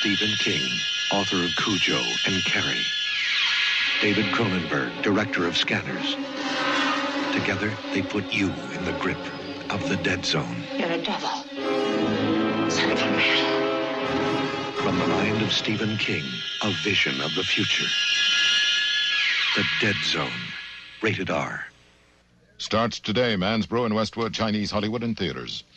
Stephen King, author of Cujo and Carrie. David Cronenberg, director of Scanners. Together, they put you in the grip of the dead zone. You're a devil. Son of a man. From the mind of Stephen King, a vision of the future. The Dead Zone. Rated R. Starts today, Mansbro and Westwood Chinese Hollywood in theaters.